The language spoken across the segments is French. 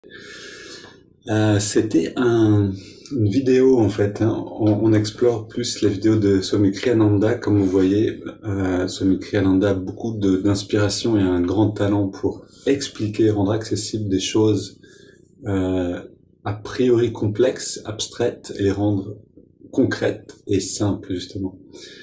C'était une vidéo en fait, hein. On explore plus les vidéos de Swami Kriyananda. Comme vous voyez, Swami Kriyananda a beaucoup d'inspiration et un grand talent pour expliquer, rendre accessibles des choses euh, a priori complexes, abstraites, et les rendre concrètes et simples justement.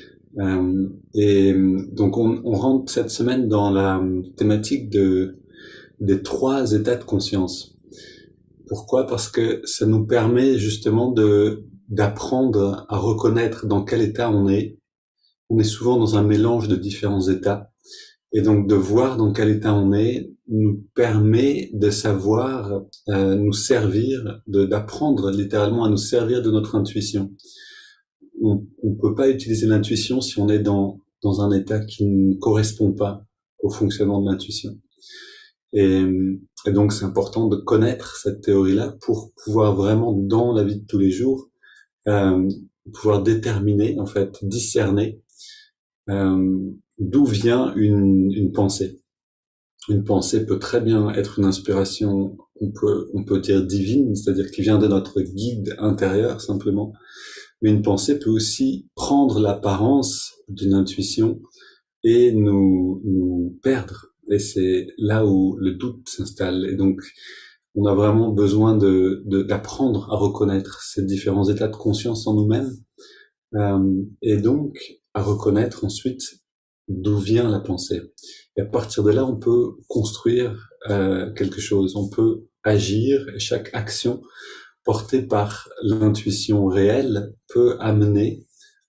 Et donc on rentre cette semaine dans la thématique des trois états de conscience. Pourquoi? Parce que ça nous permet justement d'apprendre à reconnaître dans quel état on est. On est souvent dans un mélange de différents états. Et donc de voir dans quel état on est nous permet de savoir nous servir, d'apprendre littéralement à nous servir de notre intuition. On peut pas utiliser l'intuition si on est dans un état qui ne correspond pas au fonctionnement de l'intuition. Et, et donc c'est important de connaître cette théorie-là pour pouvoir vraiment, dans la vie de tous les jours, euh, pouvoir déterminer, en fait, discerner euh, d'où vient une pensée. Une pensée peut très bien être une inspiration, on peut dire divine, c'est-à-dire qui vient de notre guide intérieur simplement. Mais une pensée peut aussi prendre l'apparence d'une intuition et nous perdre. Et c'est là où le doute s'installe. Et donc, on a vraiment besoin d'apprendre à reconnaître ces différents états de conscience en nous-mêmes, et donc à reconnaître ensuite d'où vient la pensée. Et à partir de là, on peut construire quelque chose, on peut agir, et chaque action portée par l'intuition réelle peut amener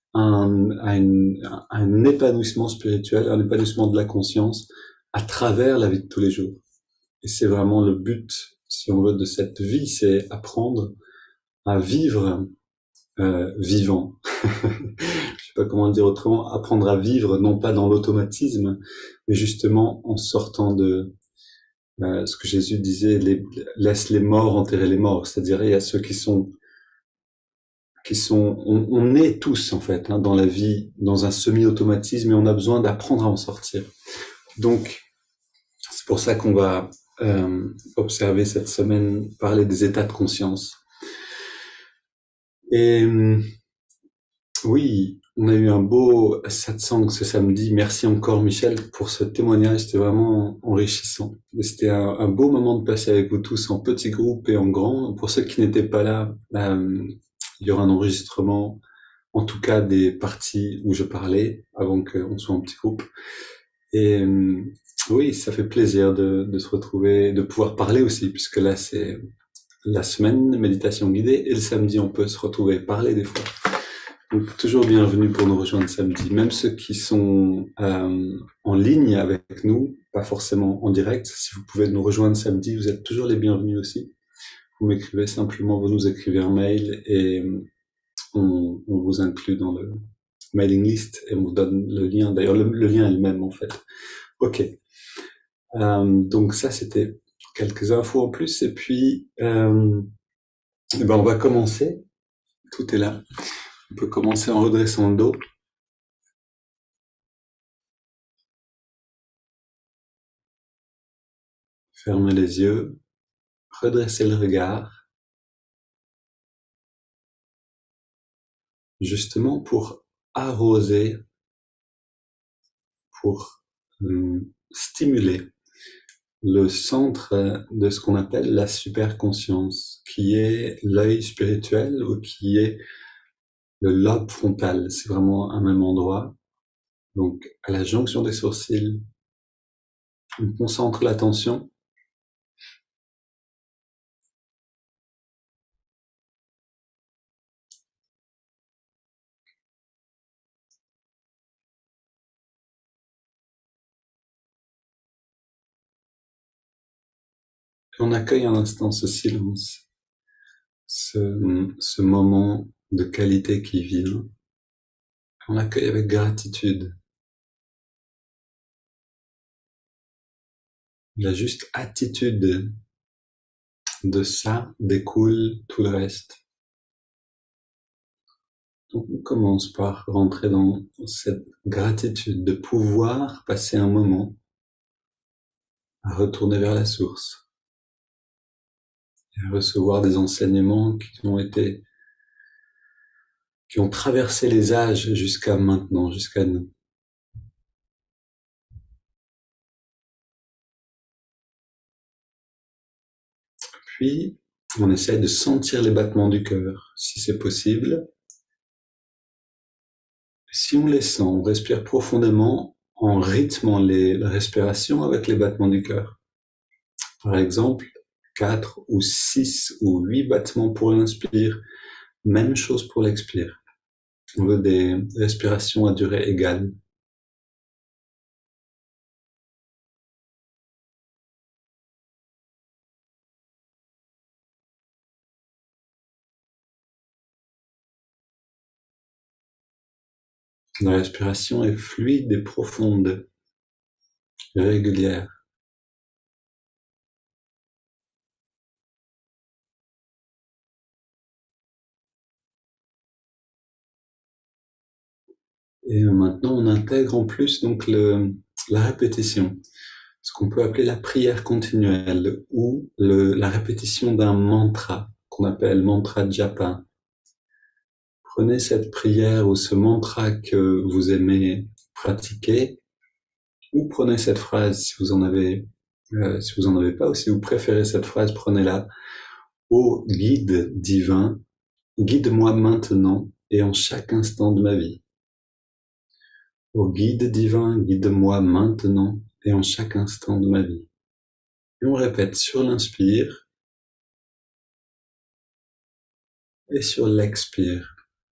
à un épanouissement spirituel, un épanouissement de la conscience à travers la vie de tous les jours. Et c'est vraiment le but, si on veut, de cette vie, c'est apprendre à vivre vivant. Je sais pas comment le dire autrement, apprendre à vivre non pas dans l'automatisme, mais justement en sortant de ce que Jésus disait, laisse les morts enterrer les morts. C'est-à-dire il y a ceux on est tous en fait, hein, dans la vie, dans un semi-automatisme, et on a besoin d'apprendre à en sortir. Donc c'est pour ça qu'on va observer cette semaine, parler des états de conscience. Et oui, on a eu un beau satsang ce samedi. Merci encore Michel pour ce témoignage, c'était vraiment enrichissant. C'était un beau moment de passer avec vous tous en petits groupes et en grand. Pour ceux qui n'étaient pas là, il y aura un enregistrement, en tout cas des parties où je parlais, avant qu'on soit en petit groupe. Et oui, ça fait plaisir de se retrouver, de pouvoir parler aussi, puisque là c'est la semaine méditation guidée, et le samedi on peut se retrouver et parler des fois. Donc toujours bienvenue pour nous rejoindre samedi, même ceux qui sont en ligne avec nous, pas forcément en direct. Si vous pouvez nous rejoindre samedi, vous êtes toujours les bienvenus aussi. Vous m'écrivez simplement, vous nous écrivez un mail et on vous inclut dans le mailing list et on vous donne le lien. D'ailleurs, le lien est le même en fait. Ok. Donc ça, c'était quelques infos en plus. Et puis, eh ben on va commencer. Tout est là. On peut commencer en redressant le dos. Fermez les yeux. Redressez le regard. Justement pour arroser, pour stimuler le centre de ce qu'on appelle la superconscience, qui est l'œil spirituel ou qui est le lobe frontal. C'est vraiment un même endroit. Donc, à la jonction des sourcils, on concentre l'attention. Et on accueille un instant ce silence, ce moment de qualité qui vient. On l'accueille avec gratitude. La juste attitude de ça découle tout le reste. Donc on commence par rentrer dans cette gratitude de pouvoir passer un moment à retourner vers la source. et recevoir des enseignements qui ont traversé les âges jusqu'à maintenant, jusqu'à nous. Puis, on essaie de sentir les battements du cœur, si c'est possible. Si on les sent, on respire profondément en rythmant la respiration avec les battements du cœur. Par exemple, 4 ou 6 ou 8 battements pour l'inspire, même chose pour l'expire. On veut des respirations à durée égale. La respiration est fluide et profonde, régulière. Et maintenant, on intègre en plus donc la répétition, ce qu'on peut appeler la prière continuelle ou la répétition d'un mantra qu'on appelle mantra japa. Prenez cette prière ou ce mantra que vous aimez pratiquer, ou prenez cette phrase si vous en avez pas, ou si vous préférez cette phrase, prenez-la. Ô guide divin, guide-moi maintenant et en chaque instant de ma vie. Ô guide divin, guide-moi maintenant et en chaque instant de ma vie. Et on répète sur l'inspire et sur l'expire.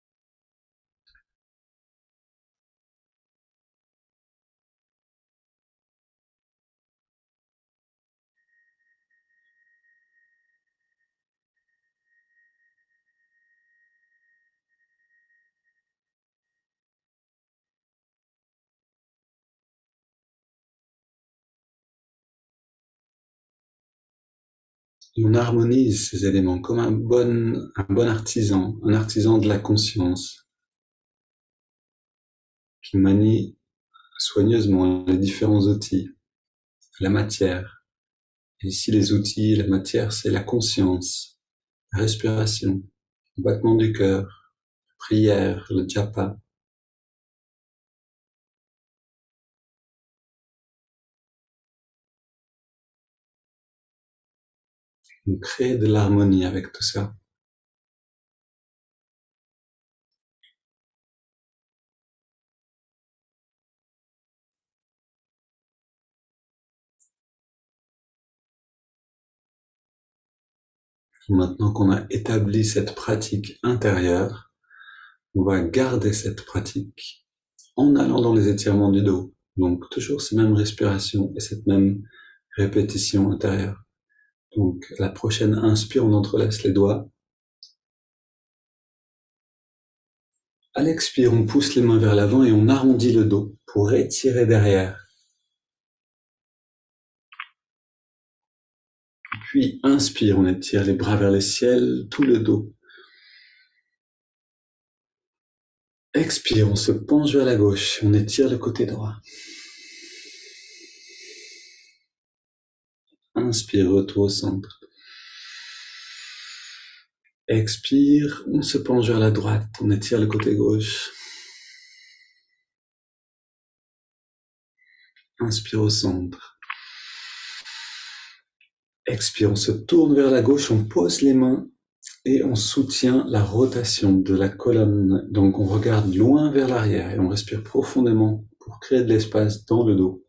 Et on harmonise ces éléments comme un bon artisan, un artisan de la conscience qui manie soigneusement les différents outils, la matière. Et ici, les outils, la matière, c'est la conscience, la respiration, le battement du cœur, la prière, le japa. On crée de l'harmonie avec tout ça. Maintenant qu'on a établi cette pratique intérieure, on va garder cette pratique en allant dans les étirements du dos. Donc toujours ces mêmes respirations et cette même répétition intérieure. Donc la prochaine inspire, on entrelace les doigts. À l'expire, on pousse les mains vers l'avant et on arrondit le dos pour étirer derrière. Puis inspire, on étire les bras vers le ciel, tout le dos. Expire, on se penche vers la gauche, on étire le côté droit. Inspire, retour au centre. Expire, on se penche vers la droite, on étire le côté gauche. Inspire au centre. Expire, on se tourne vers la gauche, on pose les mains et on soutient la rotation de la colonne. Donc on regarde loin vers l'arrière et on respire profondément pour créer de l'espace dans le dos.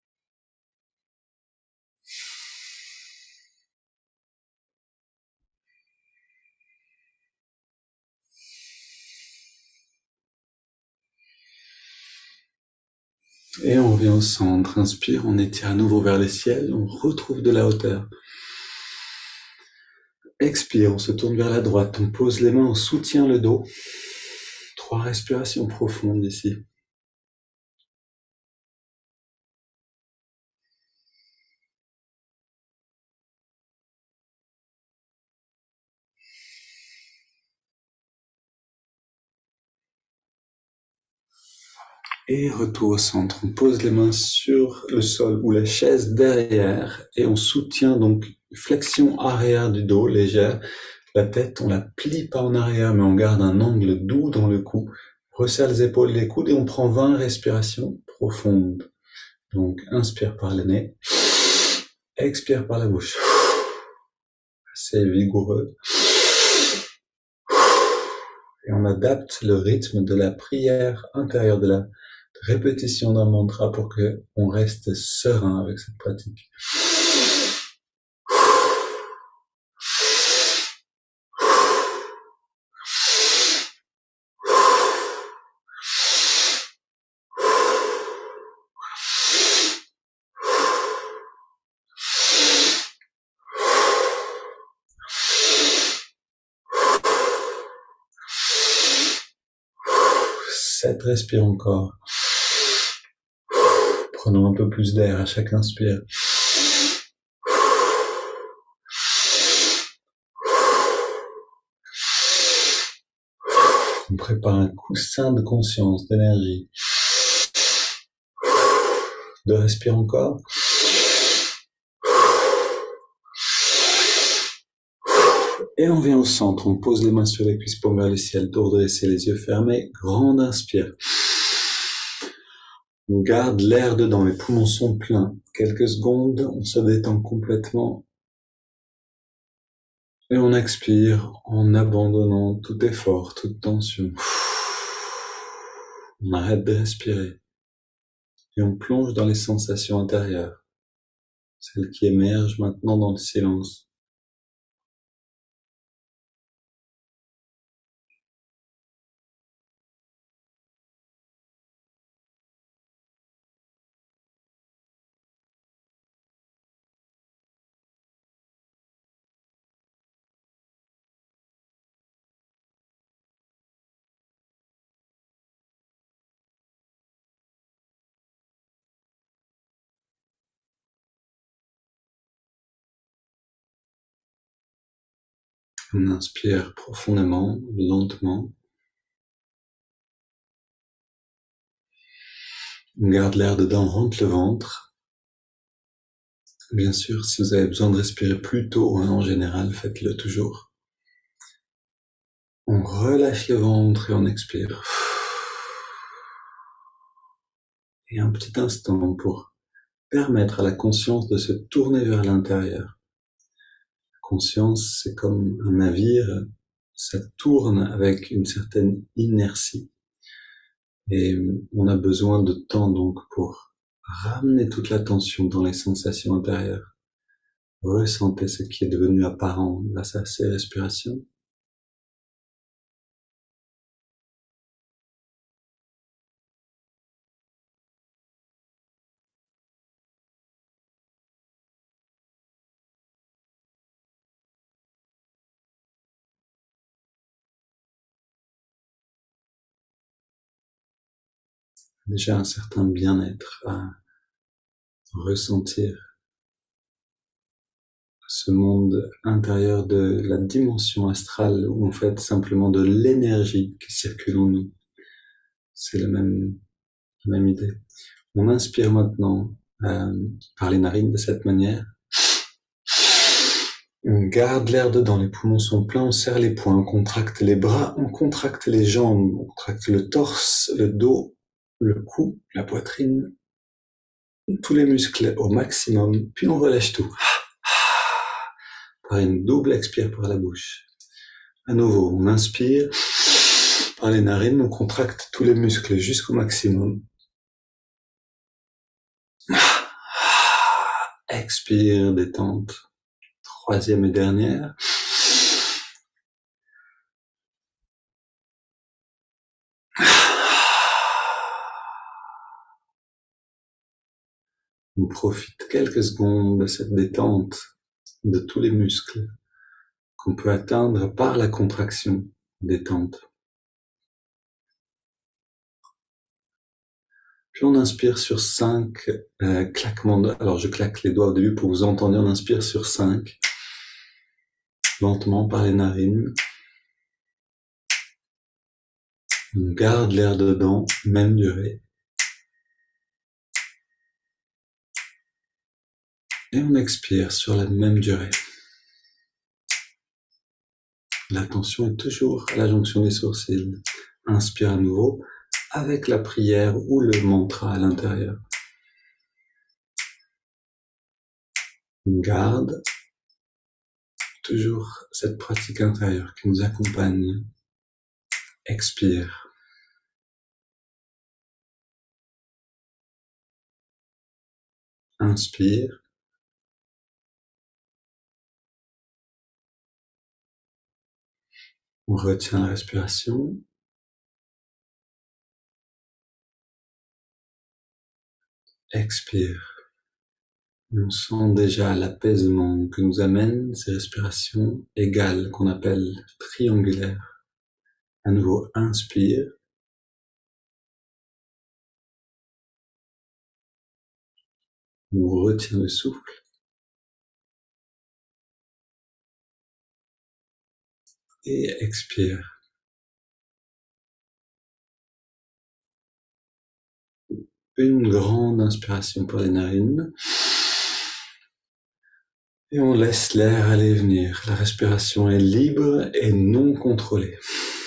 Et on revient au centre. Inspire, on étire à nouveau vers le ciel, on retrouve de la hauteur. Expire, on se tourne vers la droite, on pose les mains, on soutient le dos. 3 respirations profondes ici. Et retour au centre. On pose les mains sur le sol ou la chaise derrière et on soutient donc flexion arrière du dos légère. La tête, on la plie pas en arrière, mais on garde un angle doux dans le cou. Resserre les épaules, les coudes et on prend 20 respirations profondes. Donc, inspire par le nez, expire par la bouche. C'est vigoureux. Et on adapte le rythme de la prière intérieure, de la répétition d'un mantra pour que on reste serein avec cette pratique. Sept respire encore. Prenons un peu plus d'air à chaque inspire. On prépare un coussin de conscience, d'énergie. 2 respires encore. Et on vient au centre, on pose les mains sur les cuisses, paume vers le ciel, dos redressé, les yeux fermés, grande inspire. On garde l'air dedans, les poumons sont pleins. Quelques secondes, on se détend complètement. Et on expire en abandonnant tout effort, toute tension. On arrête de respirer. Et on plonge dans les sensations intérieures, celles qui émergent maintenant dans le silence. On inspire profondément, lentement. On garde l'air dedans, on rentre le ventre. Bien sûr, si vous avez besoin de respirer plus tôt, en général, faites-le toujours. On relâche le ventre et on expire. Et un petit instant pour permettre à la conscience de se tourner vers l'intérieur. La conscience, c'est comme un navire, ça tourne avec une certaine inertie. Et on a besoin de temps donc pour ramener toute l'attention dans les sensations intérieures. Ressentez ce qui est devenu apparent grâce à ces respirations. Déjà un certain bien-être à ressentir ce monde intérieur de la dimension astrale où en fait simplement de l'énergie qui circule en nous. C'est la même idée. On inspire maintenant par les narines de cette manière. On garde l'air dedans, les poumons sont pleins, on serre les poings, on contracte les bras, on contracte les jambes, on contracte le torse, le dos, le cou, la poitrine, tous les muscles au maximum, puis on relâche tout. Par une double expire par la bouche. À nouveau, on inspire par les narines, on contracte tous les muscles jusqu'au maximum. Expire, détente. Troisième et dernière. On profite quelques secondes de cette détente de tous les muscles qu'on peut atteindre par la contraction détente. Puis on inspire sur 5 claquements de... Alors je claque les doigts au début pour que vous entendiez. On inspire sur 5, lentement par les narines. On garde l'air dedans, même durée. Et on expire sur la même durée. L'attention est toujours à la jonction des sourcils. Inspire à nouveau avec la prière ou le mantra à l'intérieur. On garde toujours cette pratique intérieure qui nous accompagne. Expire. Inspire. On retient la respiration. Expire. On sent déjà l'apaisement que nous amènent ces respirations égales qu'on appelle triangulaires. À nouveau, inspire. On retient le souffle. Et expire. Une grande inspiration pour les narines. Et on laisse l'air aller et venir. La respiration est libre et non contrôlée.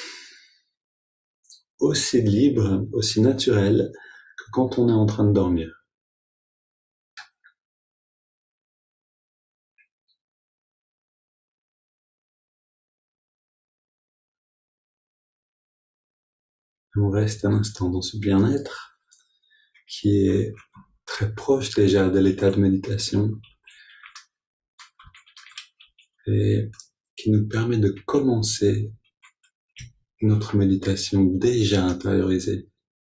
Aussi libre, aussi naturelle que quand on est en train de dormir. On reste un instant dans ce bien-être qui est très proche déjà de l'état de méditation et qui nous permet de commencer notre méditation déjà intériorisée.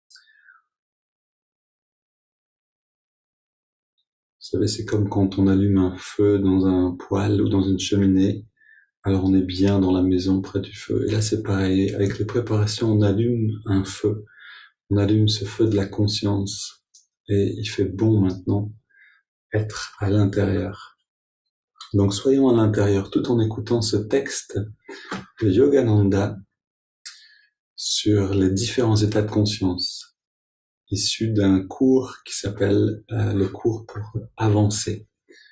Vous savez, c'est comme quand on allume un feu dans un poêle ou dans une cheminée, alors on est bien dans la maison près du feu. Et là c'est pareil, avec les préparations, on allume un feu, on allume ce feu de la conscience et il fait bon maintenant être à l'intérieur. Donc soyons à l'intérieur tout en écoutant ce texte de Yogananda sur les différents états de conscience, issu d'un cours qui s'appelle le cours pour avancer,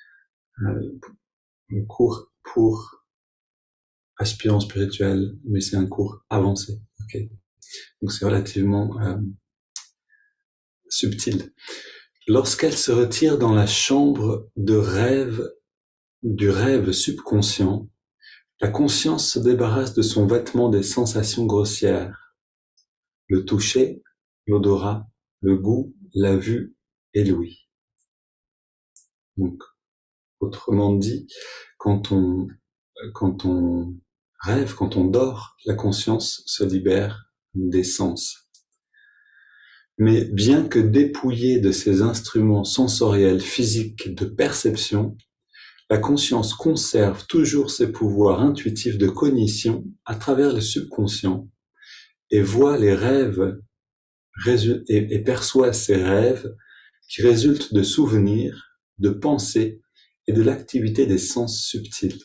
le cours pour aspirant spirituel, mais c'est un cours avancé. Okay. Donc c'est relativement subtil. Lorsqu'elle se retire dans la chambre de rêve, du rêve subconscient, la conscience se débarrasse de son vêtement des sensations grossières, le toucher, l'odorat, le goût, la vue et l'ouïe. Donc, autrement dit, quand on rêve, quand on dort, la conscience se libère des sens. Mais bien que dépouillée de ses instruments sensoriels physiques de perception, la conscience conserve toujours ses pouvoirs intuitifs de cognition à travers le subconscient et voit les rêves et perçoit ces rêves qui résultent de souvenirs, de pensées et de l'activité des sens subtils.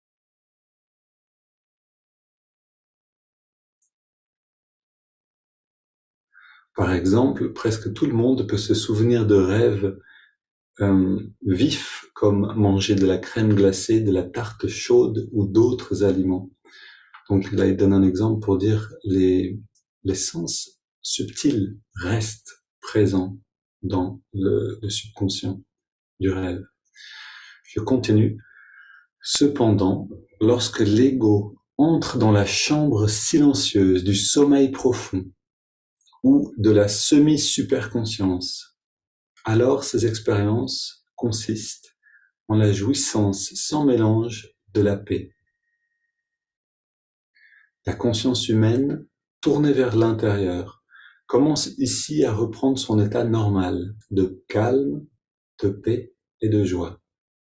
Par exemple, presque tout le monde peut se souvenir de rêves vifs comme manger de la crème glacée, de la tarte chaude ou d'autres aliments. Donc là, il donne un exemple pour dire les sens subtils restent présents dans le subconscient du rêve. Je continue. Cependant, lorsque l'ego entre dans la chambre silencieuse du sommeil profond ou de la semi-superconscience, alors ces expériences consistent en la jouissance sans mélange de la paix. La conscience humaine, tournée vers l'intérieur, commence ici à reprendre son état normal de calme, de paix et de joie.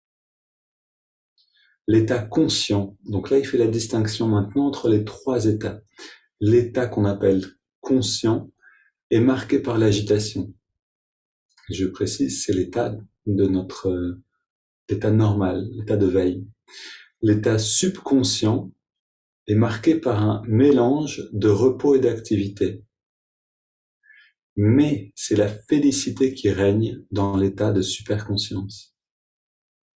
L'état conscient, donc là il fait la distinction maintenant entre les trois états. L'état qu'on appelle conscient est marqué par l'agitation. Je précise, c'est l'état de notre état normal, l'état de veille. L'état subconscient est marqué par un mélange de repos et d'activité. Mais c'est la félicité qui règne dans l'état de superconscience.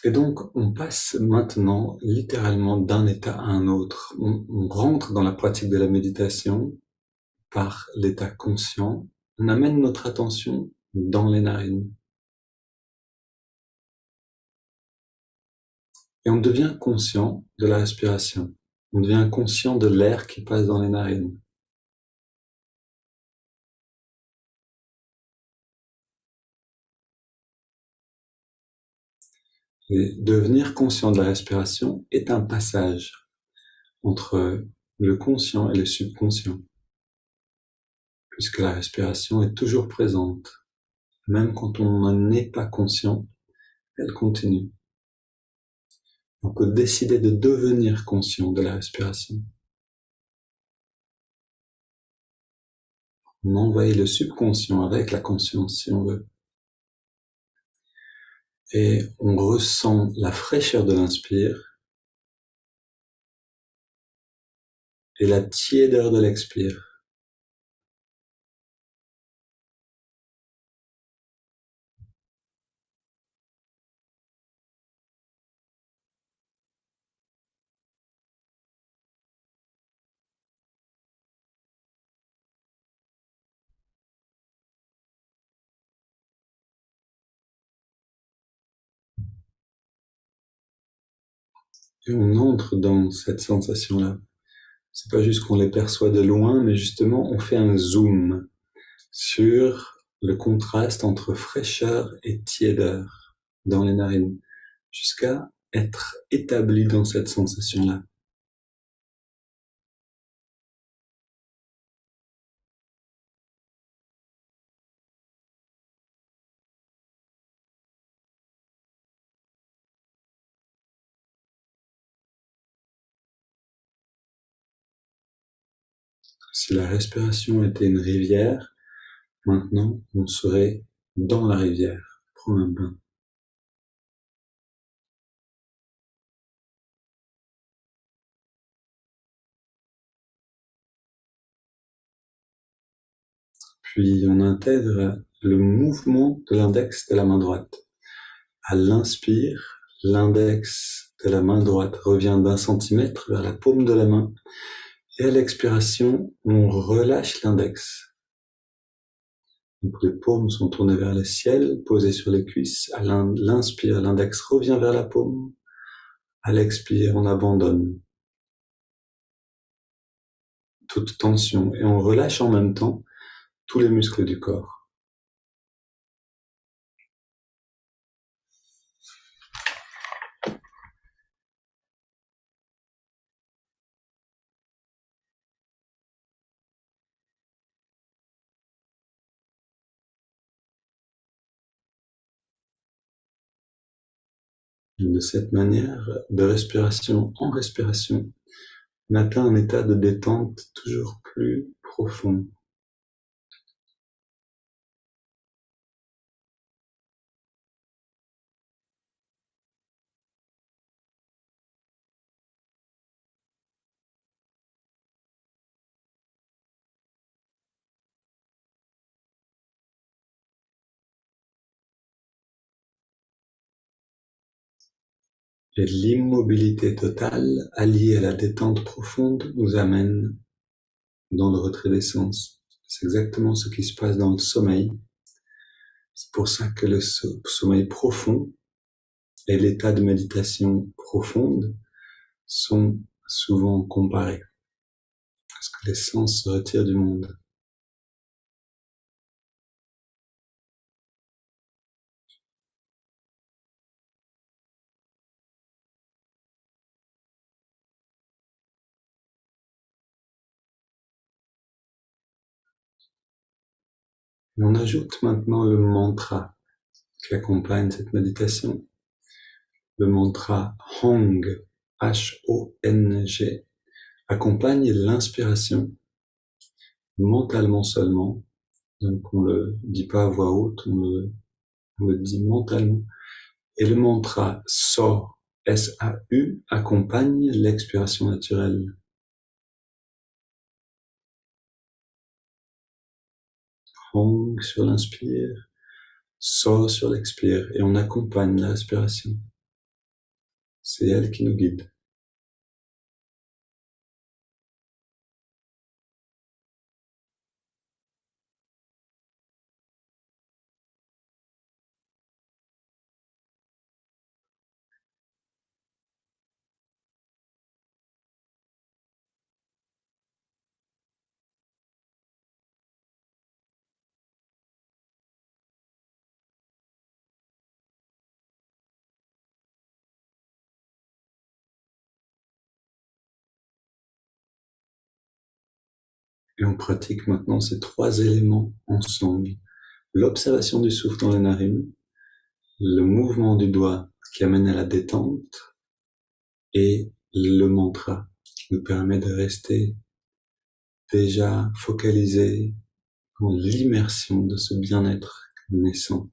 Et donc, on passe maintenant littéralement d'un état à un autre. On rentre dans la pratique de la méditation par l'état conscient. On amène notre attention dans les narines. Et on devient conscient de la respiration. On devient conscient de l'air qui passe dans les narines. Et devenir conscient de la respiration est un passage entre le conscient et le subconscient, puisque la respiration est toujours présente. Même quand on n'en est pas conscient, elle continue. On peut décider de devenir conscient de la respiration. On envahit le subconscient avec la conscience, si on veut. Et on ressent la fraîcheur de l'inspire et la tiédeur de l'expire. Et on entre dans cette sensation-là. C'est pas juste qu'on les perçoit de loin, mais justement, on fait un zoom sur le contraste entre fraîcheur et tiédeur dans les narines, jusqu'à être établi dans cette sensation-là. Si la respiration était une rivière, maintenant on serait dans la rivière, prendre un bain. Puis on intègre le mouvement de l'index de la main droite. À l'inspire, l'index de la main droite revient d'1 centimètre vers la paume de la main. Et à l'expiration, on relâche l'index. Donc les paumes sont tournées vers le ciel, posées sur les cuisses. À l'inspire, l'index revient vers la paume. À l'expire, on abandonne toute tension et on relâche en même temps tous les muscles du corps. Et de cette manière, de respiration en respiration, on atteint un état de détente toujours plus profond. Et l'immobilité totale, alliée à la détente profonde, nous amène dans le retrait des sens. C'est exactement ce qui se passe dans le sommeil. C'est pour ça que le sommeil profond et l'état de méditation profonde sont souvent comparés. Parce que les sens se retirent du monde. Et on ajoute maintenant le mantra qui accompagne cette méditation. Le mantra Hong, H-O-N-G, accompagne l'inspiration mentalement seulement. Donc on le dit pas à voix haute, on le dit mentalement. Et le mantra So, S-A-U, accompagne l'expiration naturelle. Hong sur l'inspire, So sur l'expire, et on accompagne la respiration. C'est elle qui nous guide. Et on pratique maintenant ces trois éléments ensemble. L'observation du souffle dans les narines, le mouvement du doigt qui amène à la détente et le mantra qui nous permet de rester déjà focalisé dans l'immersion de ce bien-être naissant.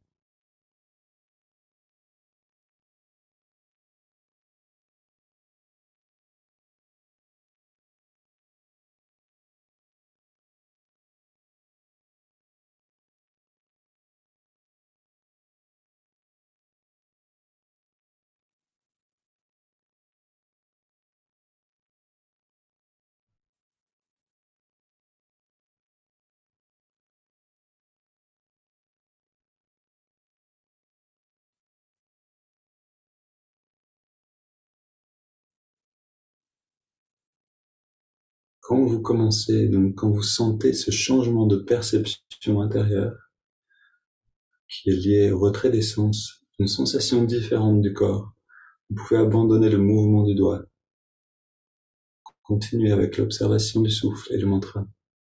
Quand vous commencez, donc quand vous sentez ce changement de perception intérieure qui est lié au retrait des sens, une sensation différente du corps, vous pouvez abandonner le mouvement du doigt. Continuez avec l'observation du souffle et le mantra.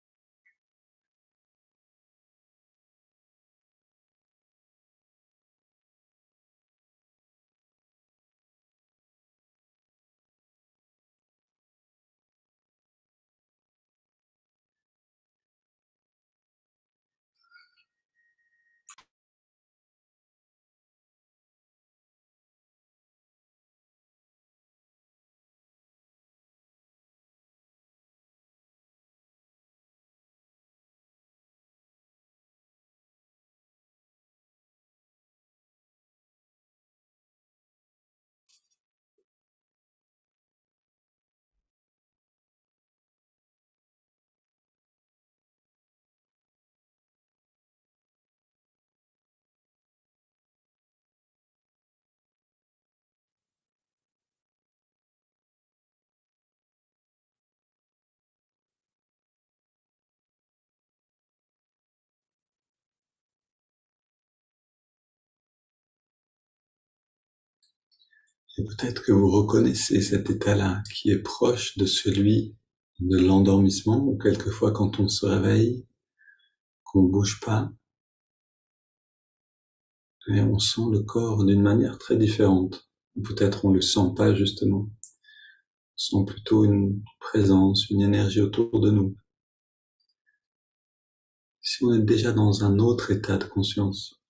Et peut-être que vous reconnaissez cet état-là qui est proche de celui de l'endormissement, ou quelquefois quand on se réveille, qu'on ne bouge pas, et on sent le corps d'une manière très différente. Ou peut-être on ne le sent pas justement. On sent plutôt une présence, une énergie autour de nous. Si on est déjà dans un autre état de conscience,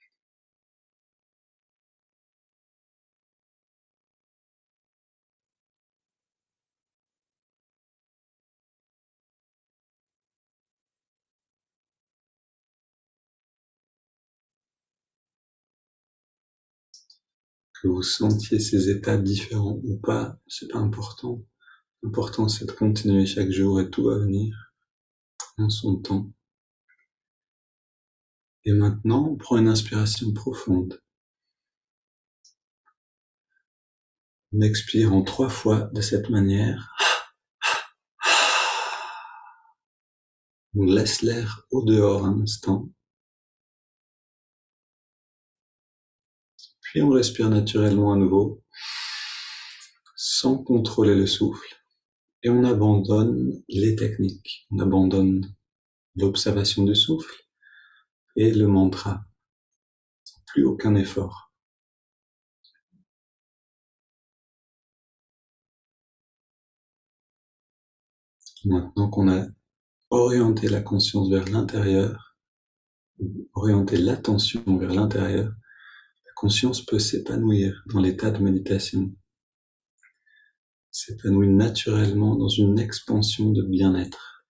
que vous sentiez ces états différents ou pas, c'est pas important. L'important c'est de continuer chaque jour et tout va venir en son temps. Et maintenant, on prend une inspiration profonde. On expire en 3 fois de cette manière. On laisse l'air au dehors un instant. Puis on respire naturellement à nouveau, sans contrôler le souffle. Et on abandonne les techniques. On abandonne l'observation du souffle et le mantra. Plus aucun effort. Maintenant qu'on a orienté la conscience vers l'intérieur, orienté l'attention vers l'intérieur, la conscience peut s'épanouir dans l'état de méditation, s'épanouit naturellement dans une expansion de bien-être.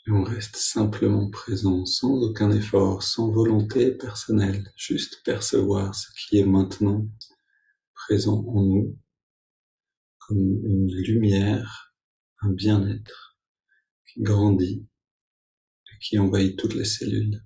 Et on reste simplement présent, sans aucun effort, sans volonté personnelle, juste percevoir ce qui est maintenant présent en nous, comme une lumière, un bien-être qui grandit et qui envahit toutes les cellules.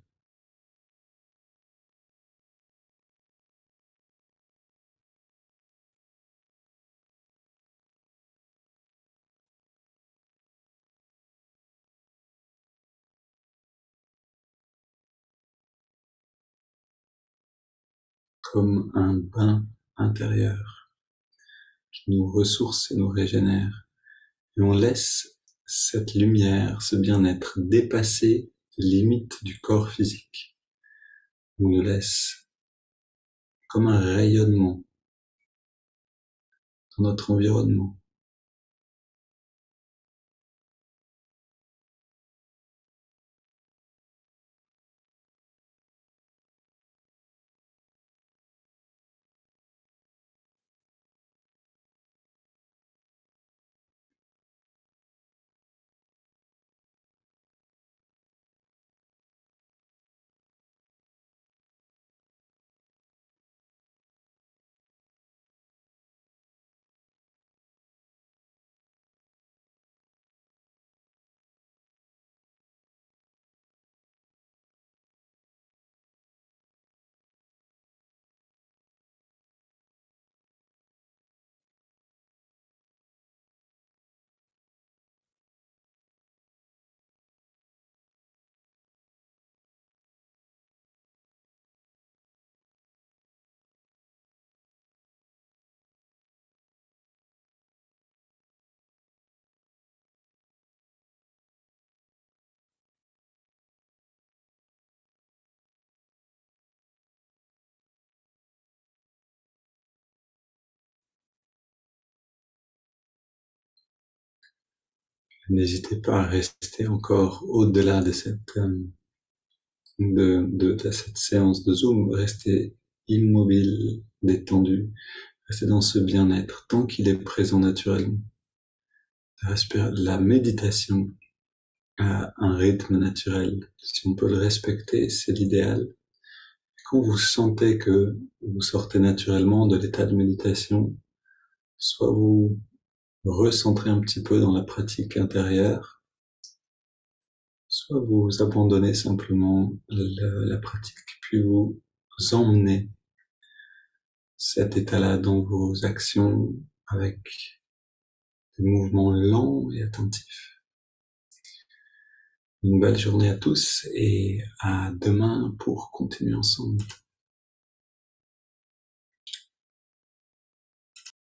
Comme un bain intérieur qui nous ressource et nous régénère. Et on laisse cette lumière, ce bien-être dépasser les limites du corps physique. On le laisse comme un rayonnement dans notre environnement. N'hésitez pas à rester encore au-delà de cette séance de Zoom. Restez immobile, détendu. Restez dans ce bien-être tant qu'il est présent naturellement. La méditation a un rythme naturel. Si on peut le respecter, c'est l'idéal. Quand vous sentez que vous sortez naturellement de l'état de méditation, soit vous recentrez un petit peu dans la pratique intérieure, soit vous abandonnez simplement la pratique, puis vous emmenez cet état-là dans vos actions avec des mouvements lents et attentifs. Une belle journée à tous et à demain pour continuer ensemble.